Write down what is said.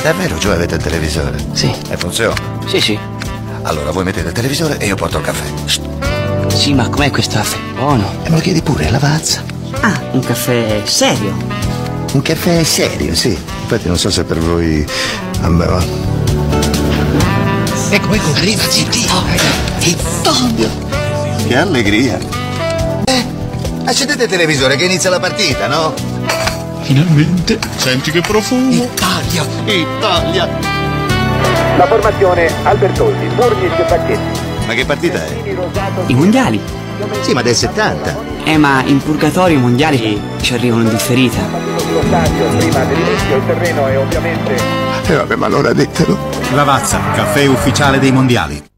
davvero giù avete il televisore? Sì. E funziona? Sì, sì. Allora voi mettete il televisore e io porto il caffè. Shh. Sì, ma com'è questo caffè? Buono. E me lo chiedi pure, Lavazza. Ah, un caffè serio. Un caffè serio, sì. Infatti non so se per voi... Vabbè, va. Ecco, arriva, zitti. Che allegria. Accendete il televisore che inizia la partita, no? Finalmente. Senti che profumo. Italia, Italia. La formazione Albertosi, Murnis e Facchetti. Ma che partita è? I mondiali. Sì, ma del 70. Ma in purgatorio i mondiali ci arrivano in differita. Lo stadio prima dell'inizio, il terreno è ovviamente... Vabbè, ma allora ditelo. Lavazza, caffè ufficiale dei mondiali.